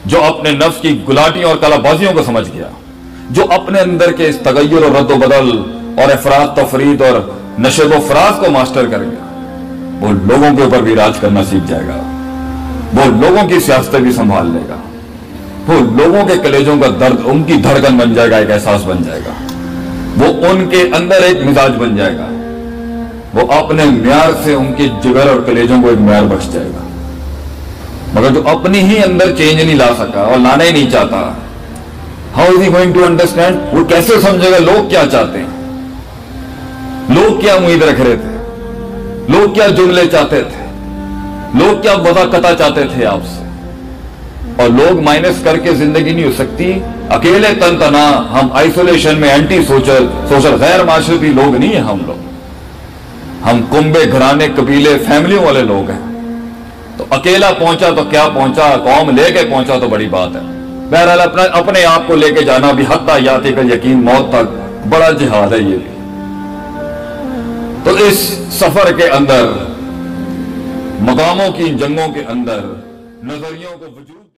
جو اپنے نفس کی گلاٹیوں اور کلا بازیوں کو سمجھ گیا، جو اپنے اندر کے اس تغیر اور رد و بدل اور افراد تفرید اور نشب و فراز کو ماسٹر کر گیا، وہ لوگوں کے اوپر بھی راج کرنا سیکھ جائے گا، وہ لوگوں کی سیاستیں بھی سنبھال لے گا، وہ لوگوں کے کلیجوں کا درد ان کی دھڑکن بن جائے گا، ایک احساس بن جائے گا، وہ ان کے اندر ایک مزاج بن جائے گا، وہ اپنے معیار سے ان کے جگر اور کلیجوں کو ایک معیار بخش جائے گا۔ مگر جو اپنی ہی اندر چینج نہیں لا سکا اور لانا ہی نہیں چاہتا، how is he going to understand? وہ کیسے سمجھے گا لوگ کیا چاہتے ہیں، لوگ کیا امید رکھ رہے تھے، لوگ کیا جملے چاہتے تھے، لوگ کیا وضاحت چاہتے تھے آپ سے۔ اور لوگ مائنس کر کے زندگی نہیں ہو سکتی، اکیلے تن تنا ہم آئسولیشن میں اینٹی سوشل غیر معاشرتی لوگ نہیں ہیں، ہم کنبے گھرانے قبیلے فیملیوں والے لوگ ہیں۔ تو اکیلا پہنچا تو کیا پہنچا، قوم لے کے پہنچا تو بڑی بات ہے۔ بہرحال اپنے آپ کو لے کے جانا بھی حتی یاتی کا یقین موت تک بڑا جہاد ہے یہ بھی۔ تو اس سفر کے اندر، مقاموں کی جنگوں کے اندر، نظریوں کو وجود